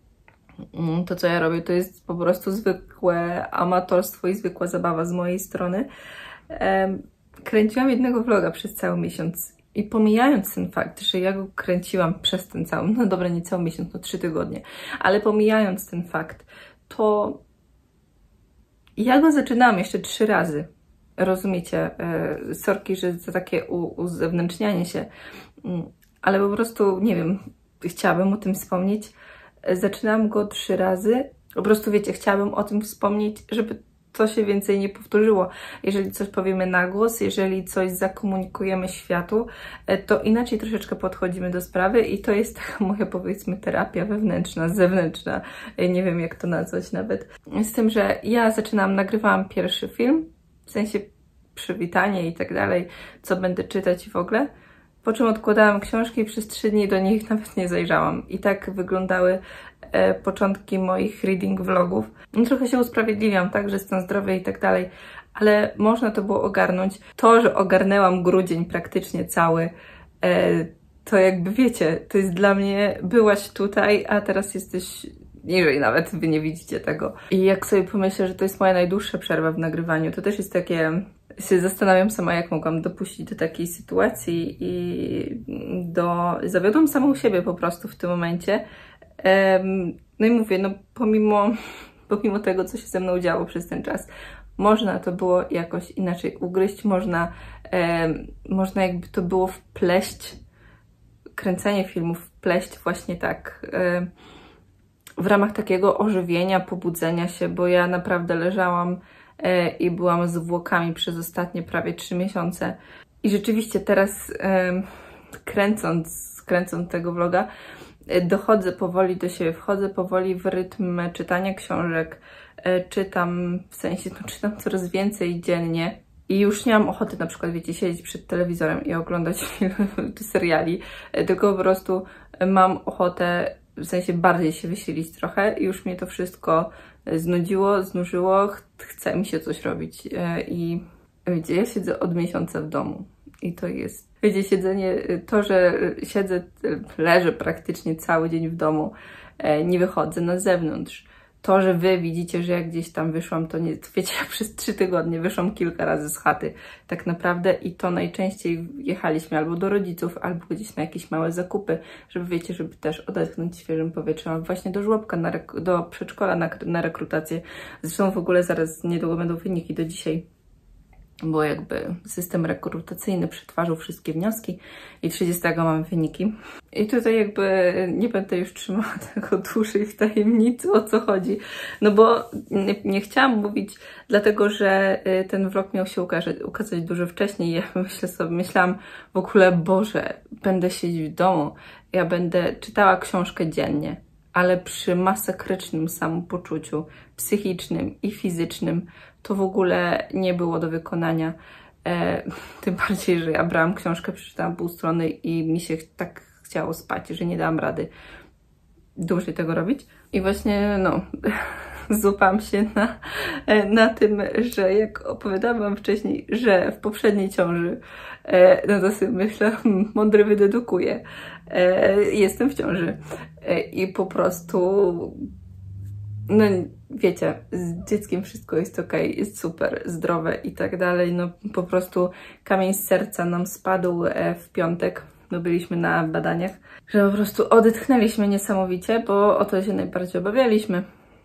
m, to, co ja robię, to jest po prostu zwykłe amatorstwo i zwykła zabawa z mojej strony. E, Kręciłam jednego vloga przez cały miesiąc i pomijając ten fakt, że ja go kręciłam przez ten cały, no dobra, nie cały miesiąc, no trzy tygodnie, ale pomijając ten fakt, to ja go zaczynałam jeszcze trzy razy. Rozumiecie? Yy, sorki, że za takie uzewnętrznianie się, yy, ale po prostu, nie wiem, chciałabym o tym wspomnieć. Zaczynałam go trzy razy, po prostu wiecie, chciałabym o tym wspomnieć, żeby to się więcej nie powtórzyło. Jeżeli coś powiemy na głos, jeżeli coś zakomunikujemy światu, to inaczej troszeczkę podchodzimy do sprawy i to jest taka moja, powiedzmy, terapia wewnętrzna, zewnętrzna, nie wiem jak to nazwać nawet. Z tym, że ja zaczynałam, nagrywałam pierwszy film, w sensie przywitanie i tak dalej, co będę czytać i w ogóle, po czym odkładałam książki i przez trzy dni do nich nawet nie zajrzałam. I tak wyglądały e, początki moich reading vlogów. No, trochę się usprawiedliwiam, tak, że stan zdrowia i tak dalej, ale można to było ogarnąć. To, że ogarnęłam grudzień praktycznie cały, e, to jakby wiecie, to jest dla mnie, byłaś tutaj, a teraz jesteś niżej nawet, wy nie widzicie tego. I jak sobie pomyślę, że to jest moja najdłuższa przerwa w nagrywaniu, to też jest takie, się zastanawiam sama, jak mogłam dopuścić do takiej sytuacji i do, zawiodłam samą siebie po prostu w tym momencie. No i mówię, no pomimo, pomimo tego, co się ze mną działo przez ten czas, można to było jakoś inaczej ugryźć, można, można jakby to było wpleść, kręcenie filmów wpleść właśnie tak w ramach takiego ożywienia, pobudzenia się, bo ja naprawdę leżałam e, i byłam zwłokami przez ostatnie prawie trzy miesiące. I rzeczywiście teraz e, kręcąc, kręcąc tego vloga, dochodzę powoli do siebie, wchodzę powoli w rytm czytania książek, czytam, w sensie, no, czytam coraz więcej dziennie i już nie mam ochoty na przykład, wiecie, siedzieć przed telewizorem i oglądać filmy czy seriali, tylko po prostu mam ochotę, w sensie bardziej się wysilić trochę i już mnie to wszystko znudziło, znużyło, ch chce mi się coś robić i wiecie, ja siedzę od miesiąca w domu i to jest, wiecie, siedzenie, to, że siedzę, leżę praktycznie cały dzień w domu, nie wychodzę na zewnątrz, to, że wy widzicie, że jak gdzieś tam wyszłam, to nie, wiecie, ja przez trzy tygodnie wyszłam kilka razy z chaty, tak naprawdę, i to najczęściej jechaliśmy albo do rodziców, albo gdzieś na jakieś małe zakupy, żeby, wiecie, żeby też odetchnąć świeżym powietrzem, właśnie do żłobka, na do przedszkola na, na rekrutację. Zresztą w ogóle zaraz niedługo będą wyniki, do dzisiaj, bo jakby system rekrutacyjny przetwarzał wszystkie wnioski i trzydziestego mamy wyniki. I tutaj jakby nie będę już trzymała tego dłużej w tajemnicy, o co chodzi, no bo nie, nie chciałam mówić, dlatego że ten vlog miał się ukazać, ukazać dużo wcześniej. Ja myślę sobie, myślałam w ogóle, Boże, będę siedzieć w domu, ja będę czytała książkę dziennie, ale przy masakrycznym samopoczuciu psychicznym i fizycznym to w ogóle nie było do wykonania. E, tym bardziej, że ja brałam książkę, przeczytałam pół strony i mi się tak chciało spać, że nie dałam rady dłużej tego robić. I właśnie, no, złapałam się na, na tym, że jak opowiadałam wam wcześniej, że w poprzedniej ciąży, e, no to sobie myślę, hmm, mądry wydedukuje. E, jestem w ciąży. E, I po prostu, no wiecie, z dzieckiem wszystko jest ok, jest super, zdrowe i tak dalej. No po prostu kamień z serca nam spadł w piątek. No byliśmy na badaniach, że po prostu odetchnęliśmy niesamowicie, bo o to się najbardziej obawialiśmy.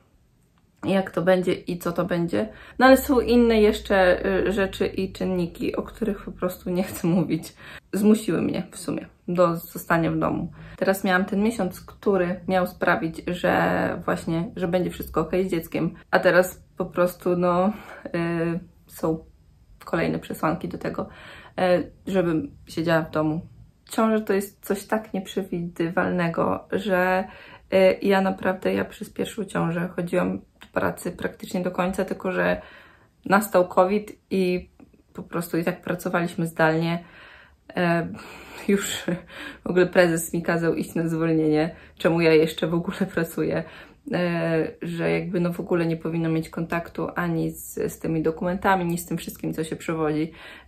Jak to będzie i co to będzie. No ale są inne jeszcze rzeczy i czynniki, o których po prostu nie chcę mówić. Zmusiły mnie w sumie do zostania w domu. Teraz miałam ten miesiąc, który miał sprawić, że właśnie, że będzie wszystko ok z dzieckiem, a teraz po prostu no yy, są kolejne przesłanki do tego, yy, żebym siedziała w domu. Ciąża to jest coś tak nieprzewidywalnego, że yy, ja naprawdę, ja przez pierwszą ciążę chodziłam do pracy praktycznie do końca, tylko że nastał COVID i po prostu i tak pracowaliśmy zdalnie. Yy, już w ogóle prezes mi kazał iść na zwolnienie, czemu ja jeszcze w ogóle pracuję, e, że jakby no w ogóle nie powinno mieć kontaktu ani z, z tymi dokumentami, ni z tym wszystkim, co się przewodzi,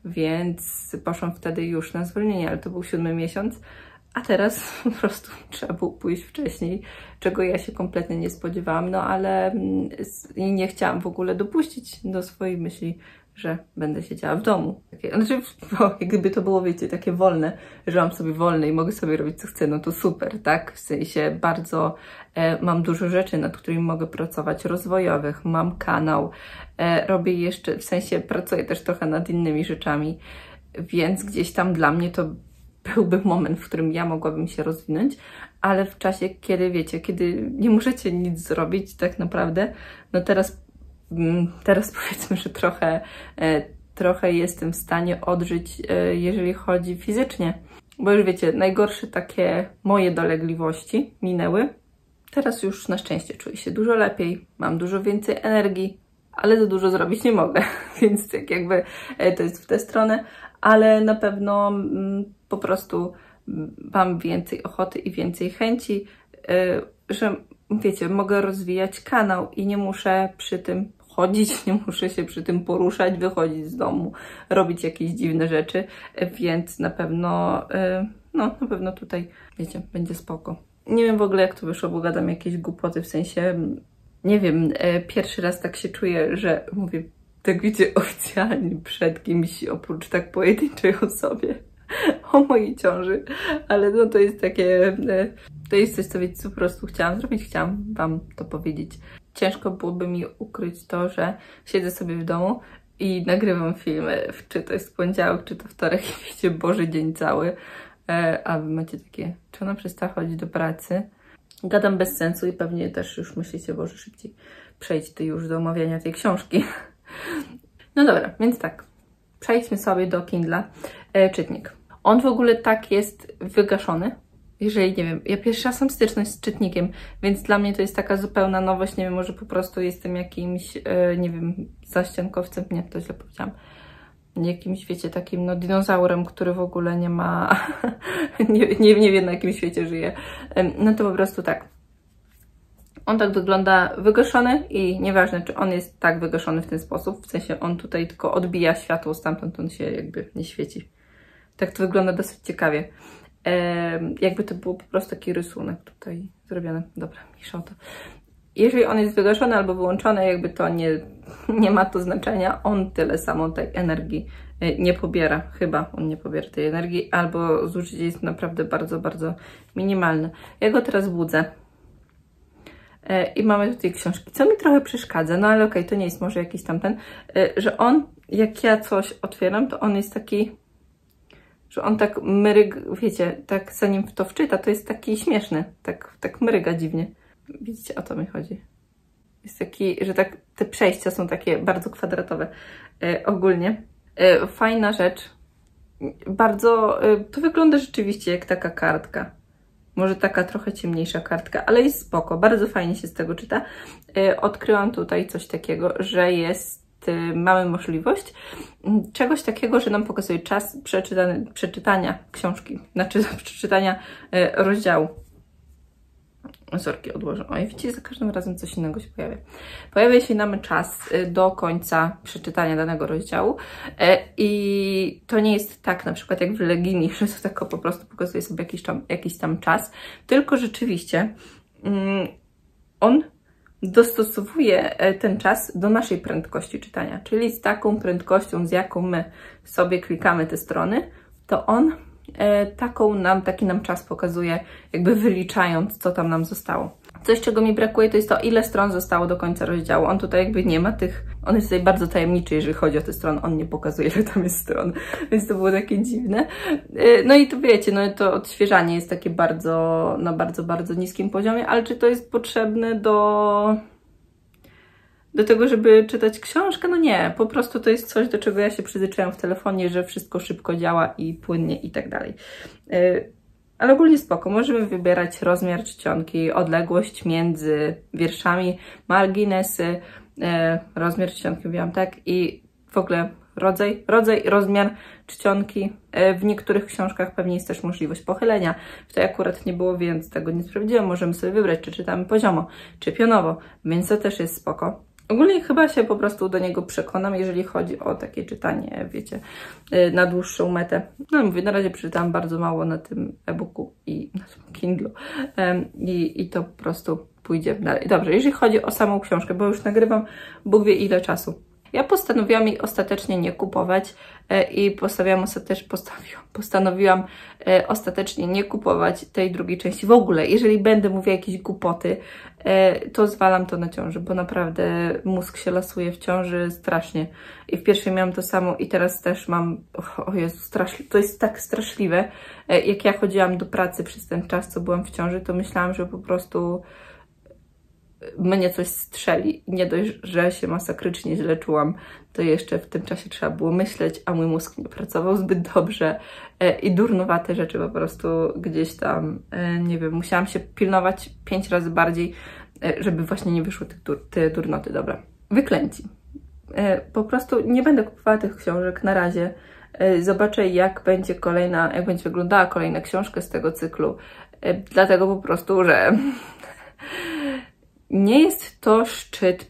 więc poszłam wtedy już na zwolnienie, ale to był siódmy miesiąc, a teraz po prostu trzeba było pójść wcześniej, czego ja się kompletnie nie spodziewałam, no ale i nie chciałam w ogóle dopuścić do swojej myśli, że będę siedziała w domu. Takie, znaczy, bo gdyby to było, wiecie, takie wolne, że mam sobie wolne i mogę sobie robić co chcę, no to super, tak? W sensie bardzo e, mam dużo rzeczy, nad którymi mogę pracować, rozwojowych, mam kanał, e, robię jeszcze, w sensie pracuję też trochę nad innymi rzeczami, więc gdzieś tam dla mnie to byłby moment, w którym ja mogłabym się rozwinąć, ale w czasie, kiedy wiecie, kiedy nie możecie nic zrobić tak naprawdę, no teraz Teraz powiedzmy, że trochę, trochę jestem w stanie odżyć, jeżeli chodzi fizycznie. Bo już wiecie, najgorsze takie moje dolegliwości minęły. Teraz już na szczęście czuję się dużo lepiej, mam dużo więcej energii, ale za dużo zrobić nie mogę. Więc tak jakby to jest w tę stronę, ale na pewno po prostu mam więcej ochoty i więcej chęci, że wiecie, mogę rozwijać kanał i nie muszę przy tym chodzić, nie muszę się przy tym poruszać, wychodzić z domu, robić jakieś dziwne rzeczy, więc na pewno, no na pewno tutaj, wiecie, będzie spoko. Nie wiem w ogóle jak to wyszło, bo gadam jakieś głupoty, w sensie, nie wiem, pierwszy raz tak się czuję, że mówię, tak wiecie, oficjalnie przed kimś, oprócz tak pojedynczej osobie, o mojej ciąży, ale no to jest takie, to jest coś, co wiecie, co po prostu chciałam zrobić, chciałam wam to powiedzieć. Ciężko byłoby mi ukryć to, że siedzę sobie w domu i nagrywam filmy, czy to jest poniedziałek, czy to wtorek i wiecie, Boży dzień cały, a wy macie takie, czy ona przestała chodzić do pracy? Gadam bez sensu i pewnie też już myślicie, Boże, szybciej przejdź ty już do omawiania tej książki. No dobra, więc tak, przejdźmy sobie do Kindla. E, czytnik. On w ogóle tak jest wygaszony, Jeżeli, nie wiem, ja pierwszy raz mam styczność z czytnikiem, więc dla mnie to jest taka zupełna nowość, nie wiem, może po prostu jestem jakimś, yy, nie wiem, zaściankowcem, nie, to źle powiedziałam, jakimś, wiecie, takim, no, dinozaurem, który w ogóle nie ma, nie, nie, nie wie, na jakim świecie żyje. Yy, no to po prostu tak. On tak wygląda wygaszony i nieważne, czy on jest tak wygaszony w ten sposób, w sensie on tutaj tylko odbija światło stamtąd, on się jakby nie świeci. Tak to wygląda dosyć ciekawie. Ehm, jakby to był po prostu taki rysunek tutaj zrobiony. Dobra, mniejsza o to. Jeżeli on jest wygaszony albo wyłączony, jakby to nie, nie ma to znaczenia, on tyle samo tej energii nie pobiera. Chyba on nie pobiera tej energii, albo zużycie jest naprawdę bardzo, bardzo minimalne. Ja go teraz budzę. I mamy tutaj książki, co mi trochę przeszkadza, no ale okej, okay, to nie jest może jakiś tamten, że on, jak ja coś otwieram, to on jest taki, że on tak mryg, wiecie, tak zanim w to wczyta, to jest taki śmieszny, tak, tak mryga dziwnie. Widzicie, o to mi chodzi. Jest taki, że tak te przejścia są takie bardzo kwadratowe e, ogólnie. E, fajna rzecz, bardzo, e, to wygląda rzeczywiście jak taka kartka. Może taka trochę ciemniejsza kartka, ale jest spoko, bardzo fajnie się z tego czyta. Yy, odkryłam tutaj coś takiego, że jest, yy, mamy możliwość yy, czegoś takiego, że nam pokazuje czas przeczytania książki, znaczy przeczytania yy, rozdziału. Sorki odłożę. Oj, widzicie, za każdym razem coś innego się pojawia. Pojawia się nam czas do końca przeczytania danego rozdziału i to nie jest tak na przykład jak w Legini, że to tak po prostu pokazuje sobie jakiś tam, jakiś tam czas, tylko rzeczywiście um, on dostosowuje ten czas do naszej prędkości czytania, czyli z taką prędkością, z jaką my sobie klikamy te strony, to on taką nam, taki nam czas pokazuje, jakby wyliczając, co tam nam zostało. Coś, czego mi brakuje, to jest to, ile stron zostało do końca rozdziału. On tutaj jakby nie ma tych, on jest tutaj bardzo tajemniczy, jeżeli chodzi o te strony, on nie pokazuje, ile tam jest stron, więc to było takie dziwne. No i to wiecie, no to odświeżanie jest takie bardzo, na bardzo, bardzo niskim poziomie, ale czy to jest potrzebne do... do tego, żeby czytać książkę? No nie, po prostu to jest coś, do czego ja się przyzwyczaiłam w telefonie, że wszystko szybko działa i płynnie i tak dalej. Ale ogólnie spoko, możemy wybierać rozmiar czcionki, odległość między wierszami, marginesy, rozmiar czcionki, mówiłam tak, i w ogóle rodzaj, rodzaj, rozmiar czcionki. W niektórych książkach pewnie jest też możliwość pochylenia. W tej akurat nie było, więc tego nie sprawdziłam. Możemy sobie wybrać, czy czytamy poziomo, czy pionowo, więc to też jest spoko. Ogólnie chyba się po prostu do niego przekonam, jeżeli chodzi o takie czytanie, wiecie, na dłuższą metę. No mówię, na razie przeczytałam bardzo mało na tym e-booku i na tym Kindlu i, i to po prostu pójdzie dalej. Dobrze, jeżeli chodzi o samą książkę, bo już nagrywam Bóg wie ile czasu. Ja postanowiłam jej ostatecznie nie kupować i postawiłam ostatecznie, postawiłam, postanowiłam ostatecznie nie kupować tej drugiej części. W ogóle, jeżeli będę mówiła jakieś głupoty, to zwalam to na ciąży, bo naprawdę mózg się lasuje w ciąży strasznie. I w pierwszej miałam to samo i teraz też mam, o Jezu, strasznie, to jest tak straszliwe. Jak ja chodziłam do pracy przez ten czas, co byłam w ciąży, to myślałam, że po prostu mnie coś strzeli. Nie dość, że się masakrycznie źle czułam, to jeszcze w tym czasie trzeba było myśleć, a mój mózg nie pracował zbyt dobrze i durnowate rzeczy po prostu gdzieś tam, nie wiem, musiałam się pilnować pięć razy bardziej, żeby właśnie nie wyszły te, dur te durnoty. Dobra, wyklęci. Po prostu nie będę kupowała tych książek na razie. Zobaczę, jak będzie kolejna, jak będzie wyglądała kolejna książka z tego cyklu. Dlatego po prostu, że nie jest to szczyt,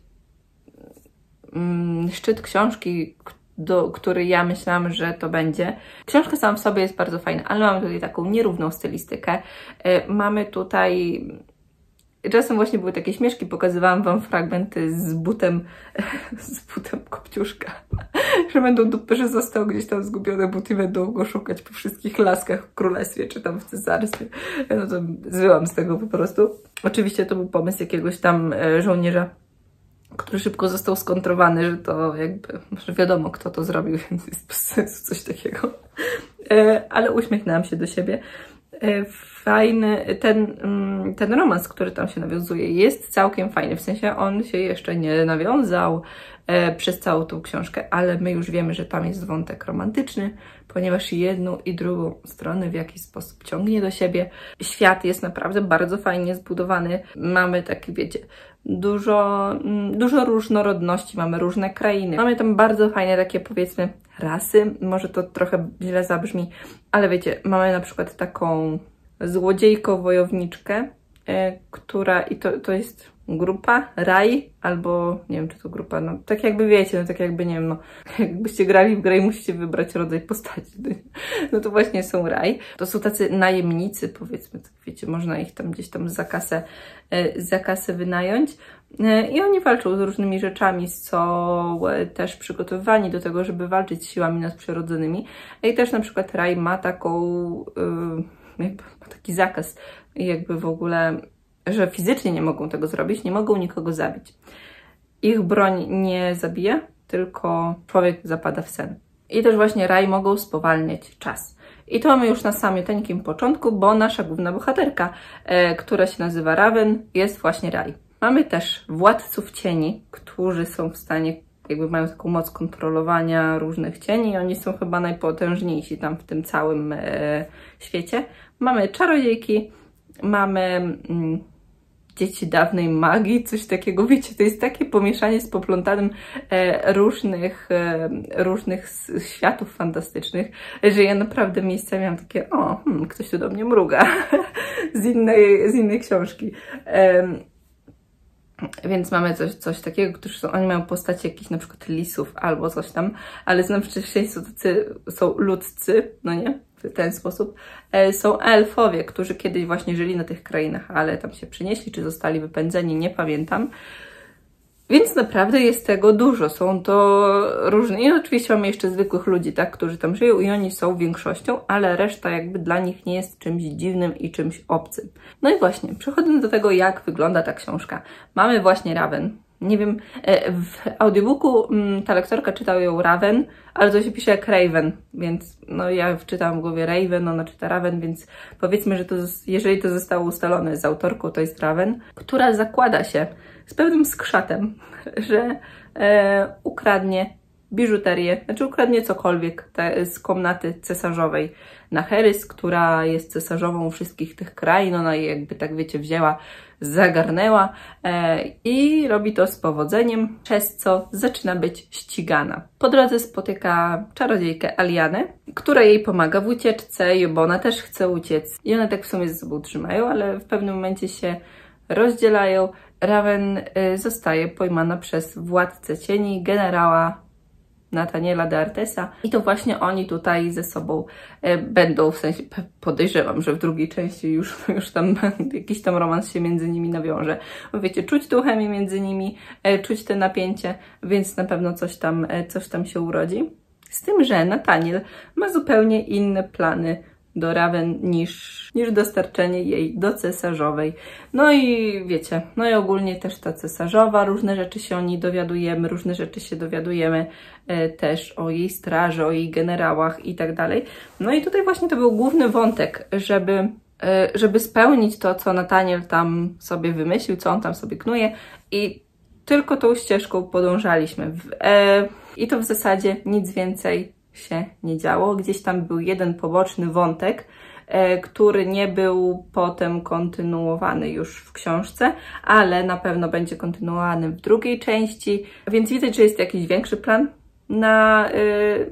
szczyt książki, do, który ja myślałam, że to będzie. Książka sama w sobie jest bardzo fajna, ale mamy tutaj taką nierówną stylistykę. Mamy tutaj... Czasem właśnie były takie śmieszki, pokazywałam Wam fragmenty z butem, z butem Kopciuszka, że będą dupy, że został gdzieś tam zgubiony but i będą go szukać po wszystkich laskach w królestwie, czy tam w cesarstwie. No to zwyłam z tego po prostu. Oczywiście to był pomysł jakiegoś tam żołnierza, który szybko został skontrowany, że to jakby, że wiadomo kto to zrobił, więc jest bez sensu coś takiego. Ale uśmiechnęłam się do siebie. Fajny, ten, ten romans, który tam się nawiązuje, jest całkiem fajny, w sensie on się jeszcze nie nawiązał e, przez całą tą książkę, ale my już wiemy, że tam jest wątek romantyczny ponieważ jedną i drugą stronę w jakiś sposób ciągnie do siebie. Świat jest naprawdę bardzo fajnie zbudowany. Mamy takie, wiecie, dużo, dużo różnorodności, mamy różne krainy. Mamy tam bardzo fajne takie, powiedzmy, rasy. Może to trochę źle zabrzmi, ale wiecie, mamy na przykład taką złodziejko-wojowniczkę, yy, która, i to, to jest grupa, raj, albo nie wiem, czy to grupa, no tak jakby wiecie, no tak jakby, nie wiem, no jakbyście grali w grę i musicie wybrać rodzaj postaci, no to właśnie są raj. To są tacy najemnicy, powiedzmy, tak wiecie, można ich tam gdzieś tam za kasę, za kasę wynająć i oni walczą z różnymi rzeczami, są też przygotowywani do tego, żeby walczyć z siłami nadprzyrodzonymi. I też na przykład raj ma taką, jakby ma taki zakaz, jakby w ogóle, że fizycznie nie mogą tego zrobić, nie mogą nikogo zabić. Ich broń nie zabija, tylko człowiek zapada w sen. I też właśnie raj mogą spowalniać czas. I to mamy już na samym początku, bo nasza główna bohaterka, e, która się nazywa Raven, jest właśnie raj. Mamy też władców cieni, którzy są w stanie, jakby mają taką moc kontrolowania różnych cieni i oni są chyba najpotężniejsi tam w tym całym e, świecie. Mamy czarodziejki, mamy mm, dzieci dawnej magii, coś takiego, wiecie, to jest takie pomieszanie z poplątanym e, różnych, e, różnych światów fantastycznych, że ja naprawdę miejscami miałam takie, o, hmm, ktoś tu do mnie mruga z, innej, z innej książki. E, Więc mamy coś, coś takiego, którzy są, oni mają postacie jakichś na przykład lisów albo coś tam, ale znam wcześniej są tacy, są ludzcy, no nie, w ten sposób. E, są elfowie, którzy kiedyś właśnie żyli na tych krainach, ale tam się przenieśli, czy zostali wypędzeni, nie pamiętam. Więc naprawdę jest tego dużo, są to różne. I oczywiście mamy jeszcze zwykłych ludzi, tak, którzy tam żyją i oni są większością, ale reszta jakby dla nich nie jest czymś dziwnym i czymś obcym. No i właśnie, przechodząc do tego, jak wygląda ta książka. Mamy właśnie Raven. Nie wiem, w audiobooku ta lektorka czytała ją Raven, ale to się pisze jak Raven, więc no ja wczytałam w głowie Raven, ona czyta Raven, więc powiedzmy, że to, jeżeli to zostało ustalone z autorką, to jest Raven, która zakłada się z pewnym skrzatem, że e, ukradnie biżuterię, znaczy ukradnie cokolwiek te, z komnaty cesarzowej Naherys, która jest cesarzową wszystkich tych krain, ona je jakby tak wiecie wzięła, zagarnęła e, i robi to z powodzeniem, przez co zaczyna być ścigana. Po drodze spotyka czarodziejkę Alianę, która jej pomaga w ucieczce, bo ona też chce uciec i one tak w sumie ze sobą trzymają, ale w pewnym momencie się rozdzielają. Raven y, zostaje pojmana przez władcę cieni, generała Nathaniela de Artesa i to właśnie oni tutaj ze sobą y, będą, w sensie podejrzewam, że w drugiej części już, już tam jakiś tam romans się między nimi nawiąże. Bo wiecie, czuć tą chemię między nimi, y, czuć te napięcie, więc na pewno coś tam, y, coś tam się urodzi. Z tym, że Nathaniel ma zupełnie inne plany do Raven niż, niż dostarczenie jej do cesarzowej. No i wiecie, no i ogólnie też ta cesarzowa, różne rzeczy się o niej dowiadujemy, różne rzeczy się dowiadujemy e, też o jej straży, o jej generałach i tak dalej. No i tutaj właśnie to był główny wątek, żeby, e, żeby spełnić to, co Nathaniel tam sobie wymyślił, co on tam sobie knuje i tylko tą ścieżką podążaliśmy. W, e, I to w zasadzie nic więcej się nie działo. Gdzieś tam był jeden poboczny wątek, e, który nie był potem kontynuowany już w książce, ale na pewno będzie kontynuowany w drugiej części, więc widać, że jest jakiś większy plan na, e,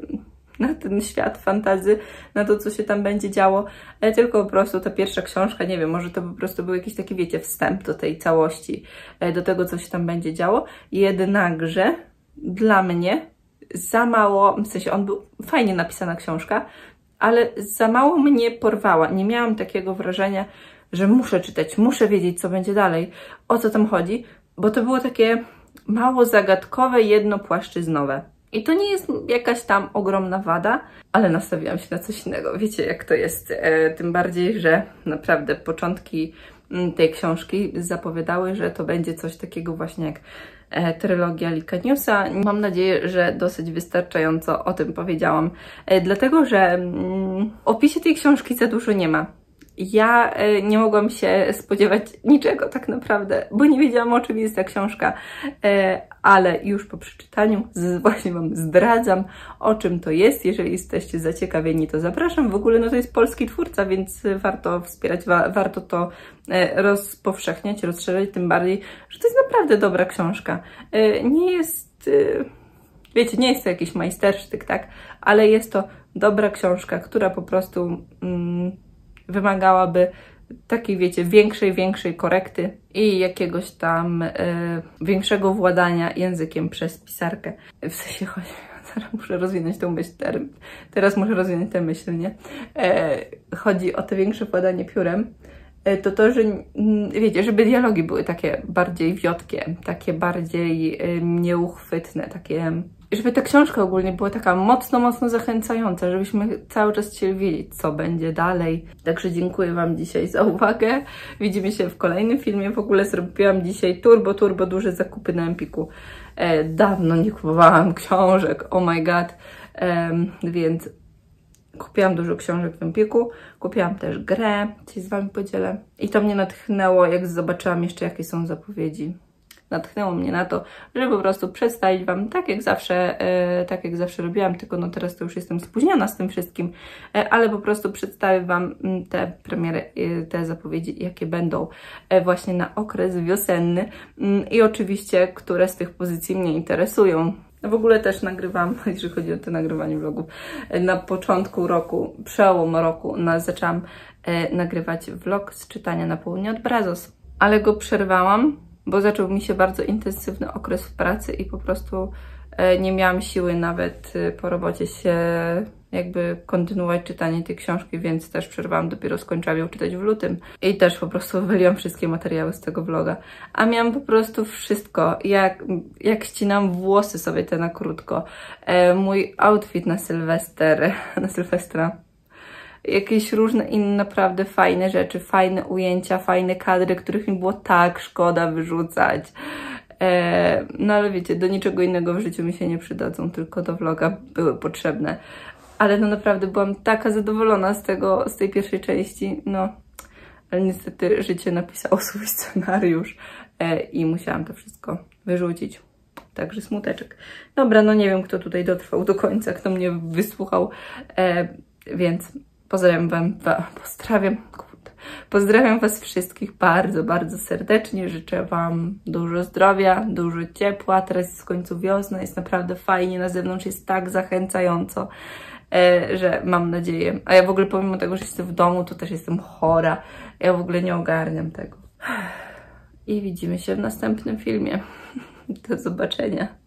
na ten świat fantasy, na to, co się tam będzie działo, e, tylko po prostu ta pierwsza książka, nie wiem, może to po prostu był jakiś taki, wiecie, wstęp do tej całości, e, do tego, co się tam będzie działo. Jednakże dla mnie za mało, w sensie on był fajnie napisana książka, ale za mało mnie porwała. Nie miałam takiego wrażenia, że muszę czytać, muszę wiedzieć, co będzie dalej, o co tam chodzi, bo to było takie mało zagadkowe, jednopłaszczyznowe. I to nie jest jakaś tam ogromna wada, ale nastawiłam się na coś innego. Wiecie, jak to jest. E, tym bardziej, że naprawdę początki tej książki zapowiadały, że to będzie coś takiego właśnie jak e, trylogia Licaniusa. Mam nadzieję, że dosyć wystarczająco o tym powiedziałam, e, dlatego że mm, w opisie tej książki za dużo nie ma. Ja nie mogłam się spodziewać niczego tak naprawdę, bo nie wiedziałam, o czym jest ta książka, ale już po przeczytaniu właśnie Wam zdradzam, o czym to jest. Jeżeli jesteście zaciekawieni, to zapraszam. W ogóle no to jest polski twórca, więc warto wspierać, wa warto to rozpowszechniać, rozszerzać, tym bardziej, że to jest naprawdę dobra książka. Nie jest, wiecie, nie jest to jakiś majstersztyk, tak, ale jest to dobra książka, która po prostu mm, wymagałaby takiej, wiecie, większej, większej korekty i jakiegoś tam y, większego władania językiem przez pisarkę. W sensie chodzi, zaraz muszę rozwinąć tą myśl, teraz muszę rozwinąć tę myśl, nie? E, chodzi o to większe władanie piórem, e, to to, że wiecie, żeby dialogi były takie bardziej wiotkie, takie bardziej y, nieuchwytne, takie... żeby ta książka ogólnie była taka mocno, mocno zachęcająca, żebyśmy cały czas chcieli wiedzieć, co będzie dalej. Także dziękuję Wam dzisiaj za uwagę. Widzimy się w kolejnym filmie. W ogóle zrobiłam dzisiaj turbo, turbo duże zakupy na Empiku. E, dawno nie kupowałam książek, oh my god. E, więc kupiłam dużo książek w Empiku. Kupiłam też grę, dzisiaj z Wami podzielę. I to mnie natchnęło, jak zobaczyłam jeszcze, jakie są zapowiedzi. Natchnęło mnie na to, żeby po prostu przedstawić Wam, tak jak zawsze, e, tak jak zawsze robiłam, tylko no teraz to już jestem spóźniona z tym wszystkim, e, ale po prostu przedstawię Wam te premiery, e, te zapowiedzi, jakie będą e, właśnie na okres wiosenny mm, i oczywiście, które z tych pozycji mnie interesują. W ogóle też nagrywam, jeżeli chodzi o to nagrywanie vlogów, e, na początku roku, przełom roku, na, zaczęłam e, nagrywać vlog z czytania na południe od Brazos, ale go przerwałam, bo zaczął mi się bardzo intensywny okres w pracy i po prostu e, nie miałam siły nawet e, po robocie się jakby kontynuować czytanie tej książki, więc też przerwałam, dopiero skończyłam ją czytać w lutym i też po prostu wyliłam wszystkie materiały z tego vloga. A miałam po prostu wszystko, jak, jak ścinam włosy sobie te na krótko, e, mój outfit na Sylwester, na Sylwestra, jakieś różne inne naprawdę fajne rzeczy, fajne ujęcia, fajne kadry, których mi było tak szkoda wyrzucać. E, no ale wiecie, do niczego innego w życiu mi się nie przydadzą, tylko do vloga były potrzebne. Ale no naprawdę byłam taka zadowolona z tego, z tej pierwszej części, no. Ale niestety życie napisało swój scenariusz e, i musiałam to wszystko wyrzucić. Także smuteczek. Dobra, no nie wiem, kto tutaj dotrwał do końca, kto mnie wysłuchał, e, więc... Pozdrawiam Wam, pozdrawiam, pozdrawiam Was wszystkich bardzo, bardzo serdecznie. Życzę Wam dużo zdrowia, dużo ciepła. Teraz jest w końcu wiosna, jest naprawdę fajnie. Na zewnątrz jest tak zachęcająco, że mam nadzieję. A ja w ogóle pomimo tego, że jestem w domu, to też jestem chora. Ja w ogóle nie ogarniam tego. I widzimy się w następnym filmie. Do zobaczenia.